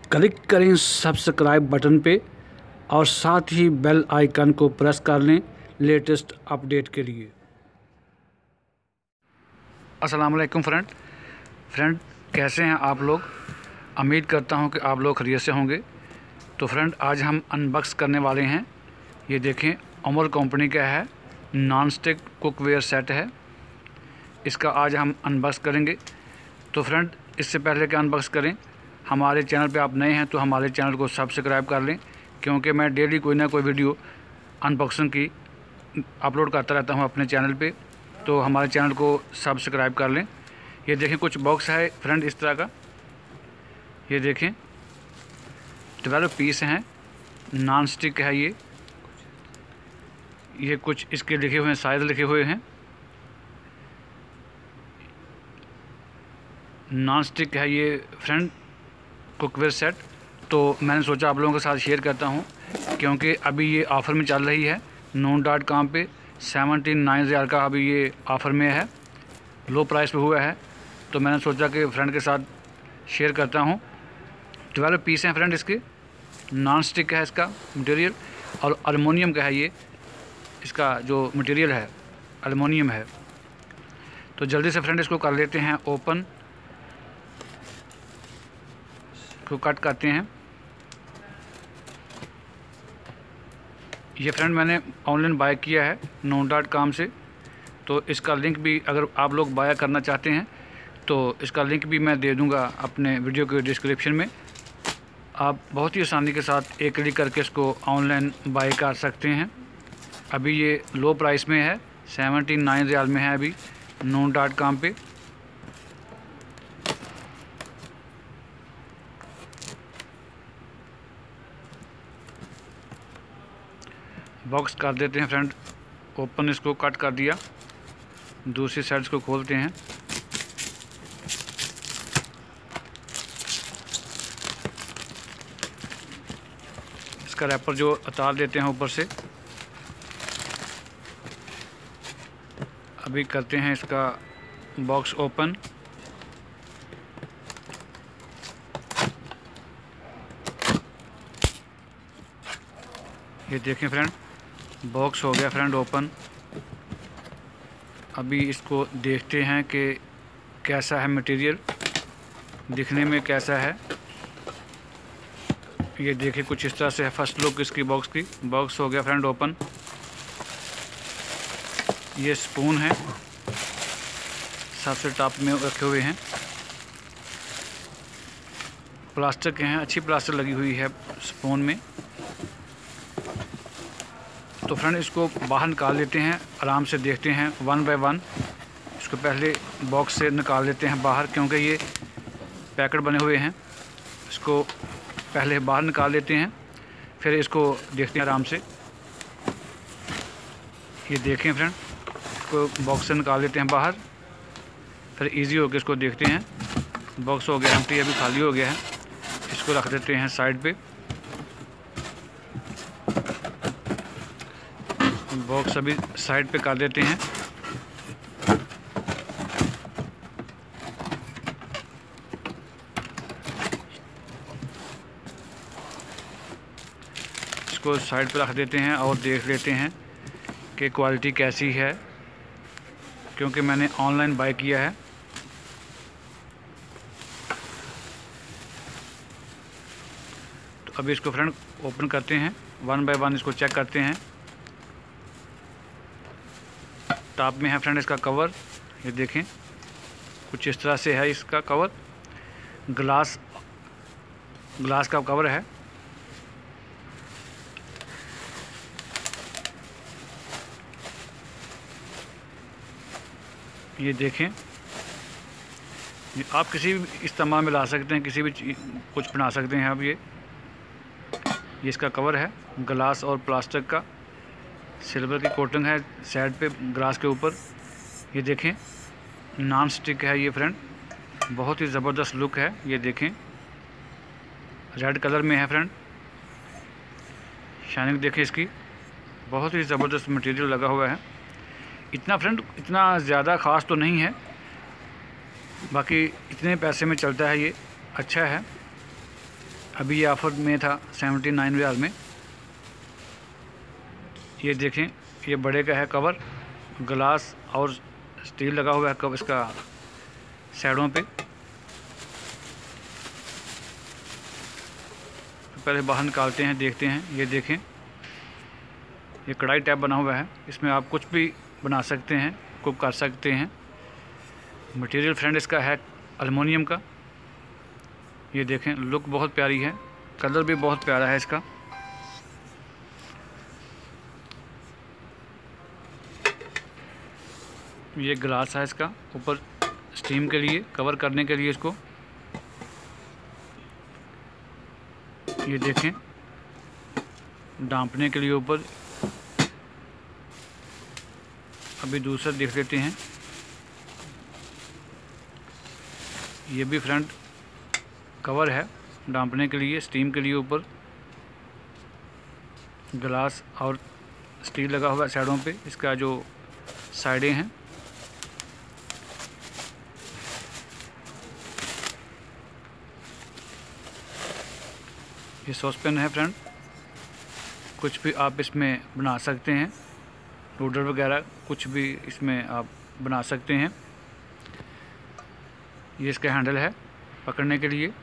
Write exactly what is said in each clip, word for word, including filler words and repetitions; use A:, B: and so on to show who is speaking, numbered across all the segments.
A: Click करें subscribe button पे और साथ ही बेल आइकन को प्रेस कर लें लेटेस्ट अपडेट के लिए। अस्सलाम वालेकुम फ्रेंड फ्रेंड कैसे हैं आप लोग? उम्मीद करता हूं कि आप लोग खैरियत से होंगे। तो फ्रेंड आज हम अनबॉक्स करने वाले हैं। ये देखें, अमर कंपनी का है, नॉन स्टिक कुकवेयर सेट है। इसका आज हम अनबॉक्स करेंगे। तो फ्रेंड इससे पहले कि अनबॉक्स करें, हमारे चैनल पे आप नए हैं तो हमारे चैनल को सब्सक्राइब कर लें, क्योंकि मैं डेली कोई ना कोई वीडियो अनबॉक्सिंग की अपलोड करता रहता हूं अपने चैनल पे। तो हमारे चैनल को सब्सक्राइब कर लें। ये देखें, कुछ बॉक्स है फ्रेंड इस तरह का। ये देखें, ट्वेल्व पीस हैं, नॉन स्टिक है ये। ये कुछ इसके लिखे हुए हैं, साइज़ लिखे हुए हैं। नॉन स्टिक है ये फ्रेंड कुकवेयर सेट। तो मैंने सोचा आप लोगों के साथ शेयर करता हूं, क्योंकि अभी ये ऑफ़र में चल रही है। नून डॉट कॉम पर सेवेंटी नाइन हज़ार का अभी ये ऑफ़र में है, लो प्राइस पे हुआ है। तो मैंने सोचा कि फ्रेंड के साथ शेयर करता हूं। ट्वेल्व पीस हैं फ्रेंड इसके। नॉन स्टिक है इसका मटेरियल, और एल्युमिनियम का है ये। इसका जो मटेरियल है एल्युमिनियम है। तो जल्दी से फ्रेंड इसको कर लेते हैं ओपन, को कट करते हैं। ये फ्रेंड मैंने ऑनलाइन बाय किया है नून डॉट कॉम से। तो इसका लिंक भी अगर आप लोग बाय करना चाहते हैं तो इसका लिंक भी मैं दे दूंगा अपने वीडियो के डिस्क्रिप्शन में। आप बहुत ही आसानी के साथ एक क्लिक करके इसको ऑनलाइन बाय कर सकते हैं। अभी ये लो प्राइस में है, सेवेंटी नाइन हज़ार में है अभी नून डॉट कॉम पे। बॉक्स कर देते हैं फ्रेंड ओपन, इसको कट कर दिया। दूसरी साइड को खोलते हैं। इसका रैपर जो उतार देते हैं ऊपर से। अभी करते हैं इसका बॉक्स ओपन। ये देखें फ्रेंड, बॉक्स हो गया फ्रेंड ओपन। अभी इसको देखते हैं कि कैसा है मटेरियल, दिखने में कैसा है। ये देखिए, कुछ इस तरह से है फर्स्ट लुक इसकी बॉक्स की। बॉक्स हो गया फ्रेंड ओपन। ये स्पून है, सबसे टॉप में रखे हुए हैं। प्लास्टिक के हैं, अच्छी प्लास्टिक लगी हुई है स्पून में। तो फ्रेंड इसको बाहर निकाल लेते हैं, आराम से देखते हैं वन बाय वन। इसको पहले बॉक्स से निकाल लेते हैं बाहर, क्योंकि ये पैकेट बने हुए हैं। इसको पहले बाहर निकाल लेते हैं, फिर इसको देखते हैं आराम से। ये देखें फ्रेंड, इसको बॉक्स से निकाल लेते हैं बाहर, फिर इजी होकर इसको देखते हैं। बॉक्स हो गया एम्प्टी, अभी खाली हो गया है। इसको रख देते हैं साइड पे। बॉक्स अभी साइड पे कर देते हैं। इसको साइड पे रख देते हैं और देख लेते हैं कि क्वालिटी कैसी है, क्योंकि मैंने ऑनलाइन बाय किया है। तो अभी इसको फ्रेंड ओपन करते हैं, वन बाय वन इसको चेक करते हैं। टॉप में है फ्रेंड इसका कवर। ये देखें, कुछ इस तरह से है इसका कवर। ग्लास ग्लास का कवर है। ये देखें, ये आप किसी भी इस्तेमाल में ला सकते हैं, किसी भी कुछ बना सकते हैं आप। ये ये इसका कवर है, ग्लास और प्लास्टिक का। सिल्वर की कोटिंग है साइड पे ग्लास के ऊपर। ये देखें, नॉन स्टिक है ये फ्रेंड, बहुत ही ज़बरदस्त लुक है। ये देखें, रेड कलर में है फ्रेंड। शाइनिंग देखें इसकी, बहुत ही ज़बरदस्त मटेरियल लगा हुआ है। इतना फ्रेंड इतना ज़्यादा ख़ास तो नहीं है, बाकी इतने पैसे में चलता है ये, अच्छा है। अभी ये ऑफर में था सेवेंटी नाइन रियाल में। ये देखें, ये बड़े का है कवर, ग्लास और स्टील लगा हुआ है कवर इसका साइडों पे। तो पहले बाहर निकालते हैं, देखते हैं। ये देखें, ये कढ़ाई टाइप बना हुआ है, इसमें आप कुछ भी बना सकते हैं, कुक कर सकते हैं। मटेरियल फ्रेंड इसका है एल्युमिनियम का। ये देखें, लुक बहुत प्यारी है, कलर भी बहुत प्यारा है इसका। ये ग्लास है इसका, ऊपर स्टीम के लिए कवर करने के लिए इसको। ये देखें, डांपने के लिए ऊपर। अभी दूसरा देख लेते हैं। ये भी फ्रंट कवर है डांपने के लिए, स्टीम के लिए ऊपर ग्लास और स्टील लगा हुआ है साइडों पे। इसका जो साइडें हैं, ये सॉस पैन है फ्रेंड, कुछ भी आप इसमें बना सकते हैं, नूडल वगैरह कुछ भी इसमें आप बना सकते हैं। ये इसका हैंडल है पकड़ने के लिए।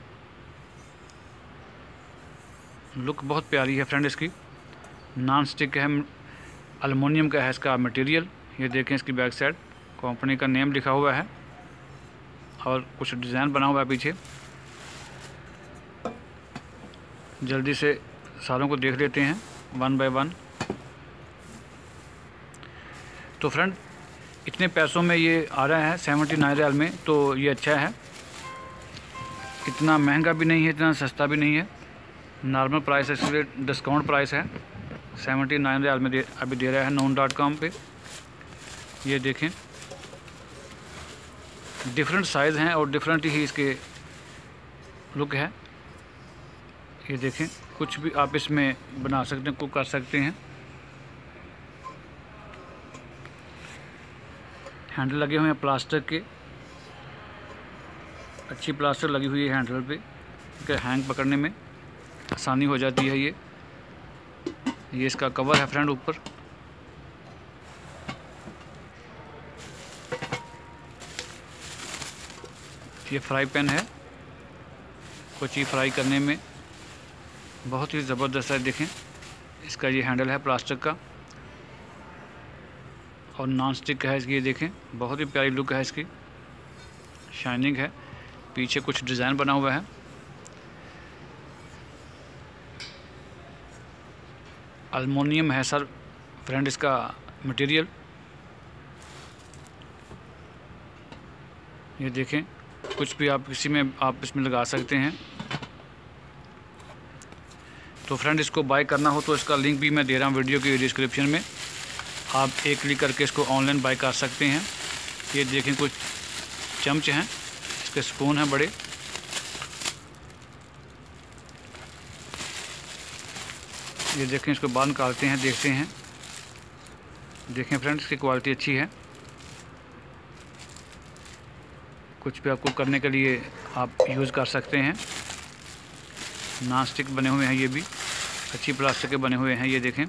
A: लुक बहुत प्यारी है फ्रेंड इसकी। नॉन स्टिक है, एल्युमिनियम का है इसका मटेरियल। ये देखें, इसकी बैक साइड कंपनी का नेम लिखा हुआ है और कुछ डिज़ाइन बना हुआ है पीछे। जल्दी से सारों को देख लेते हैं वन बाय वन। तो फ्रेंड, इतने पैसों में ये आ रहा है सेवेंटी नाइन रियाल में, तो ये अच्छा है। इतना महंगा भी नहीं है, इतना सस्ता भी नहीं है, नॉर्मल प्राइस है, इसलिए डिस्काउंट प्राइस है। सेवेंटी नाइन रियाल में दे, अभी दे रहा है नून डॉट कॉम पे। ये देखें, डिफरेंट साइज़ हैं और डिफरेंट ही इसके लुक है। ये देखें, कुछ भी आप इसमें बना सकते हैं, कुक कर सकते हैं। हैंडल लगे हुए हैं प्लास्टिक के, अच्छी प्लास्टिक लगी हुई है हैंडल पे, कि हैंग पकड़ने में आसानी हो जाती है। ये ये इसका कवर है फ्रेंड ऊपर। ये फ्राई पैन है, कुछ चीज़ फ्राई करने में बहुत ही ज़बरदस्त है। देखें, इसका ये हैंडल है प्लास्टिक का और नॉन स्टिक का है इसकी। ये देखें, बहुत ही प्यारी लुक है इसकी, शाइनिंग है। पीछे कुछ डिज़ाइन बना हुआ है। एल्युमिनियम है सर फ्रेंड इसका मटेरियल। ये देखें, कुछ भी आप किसी में आप इसमें लगा सकते हैं। तो फ्रेंड, इसको बाय करना हो तो इसका लिंक भी मैं दे रहा हूँ वीडियो की डिस्क्रिप्शन में। आप एक क्लिक करके इसको ऑनलाइन बाय कर सकते हैं। ये देखें, कुछ चमच हैं, इसके स्पून हैं बड़े। ये देखें, इसको बाहर निकालते हैं, देखते हैं। देखें फ्रेंड्स, इसकी क्वालिटी अच्छी है। कुछ भी आपको करने के लिए आप यूज़ कर सकते हैं। नॉन स्टिक बने हुए हैं, ये भी अच्छी प्लास्टिक के बने हुए हैं। ये देखें,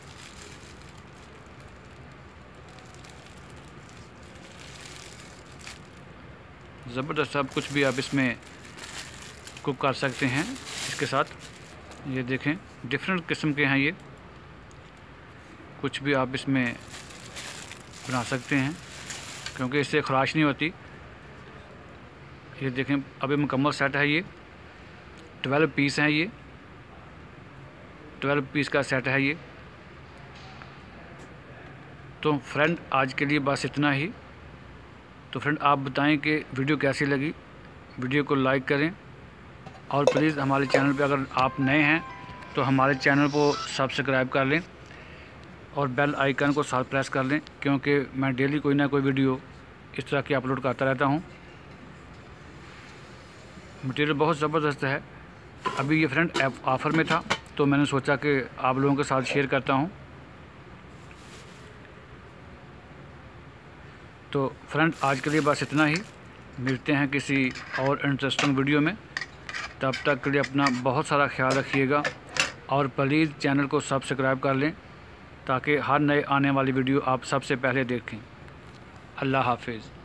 A: ज़बरदस्त। आप कुछ भी आप इसमें कुक कर सकते हैं इसके साथ। ये देखें, डिफरेंट किस्म के हैं ये, कुछ भी आप इसमें बना सकते हैं क्योंकि इससे खराश नहीं होती। ये देखें, अभी मुकम्मल सेट है। ये ट्वेल्व पीस हैं, ये ट्वेल्व पीस का सेट है ये। तो फ्रेंड, आज के लिए बस इतना ही। तो फ्रेंड, आप बताएं कि वीडियो कैसी लगी। वीडियो को लाइक करें और प्लीज़ हमारे चैनल पे अगर आप नए हैं तो हमारे चैनल को सब्सक्राइब कर लें और बेल आइकन को साथ प्रेस कर लें, क्योंकि मैं डेली कोई ना कोई वीडियो इस तरह की अपलोड करता रहता हूं। मटेरियल बहुत ज़बरदस्त है। अभी ये फ्रेंड ऑफ़र में था तो मैंने सोचा कि आप लोगों के साथ शेयर करता हूं। तो फ्रेंड, आज के लिए बस इतना ही। मिलते हैं किसी और इंटरेस्टिंग वीडियो में। तब तक के लिए अपना बहुत सारा ख्याल रखिएगा और प्लीज़ चैनल को सब्सक्राइब कर लें ताकि हर नए आने वाली वीडियो आप सबसे पहले देखें। अल्लाह हाफिज़।